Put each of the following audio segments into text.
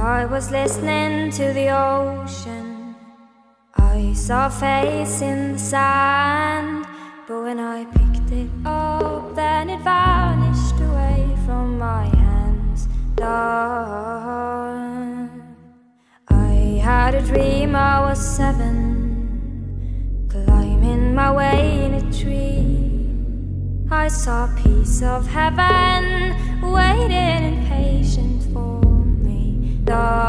I was listening to the ocean. I saw a face in the sand, but when I picked it up, then it vanished away from my hands. Done. I had a dream I was 7, climbing my way in a tree. I saw a piece of heaven waiting impatient for me.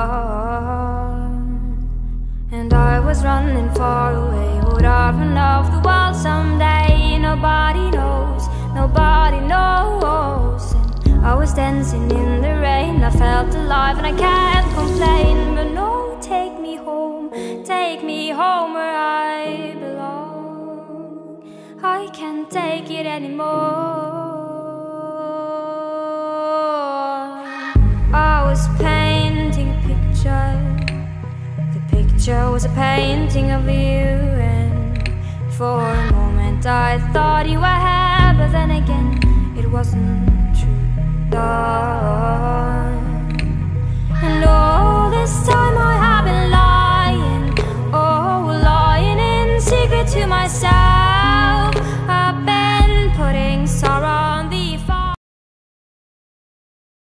Done. And I was running far away. Would I run off the world someday? Nobody knows, nobody knows. And I was dancing in the rain. I felt alive and I can't complain. But no, take me home where I belong. I can't take it anymore. I was painting a picture. The picture was a painting of you, and for a moment I thought you were here, but then again it wasn't true. Done. And all this time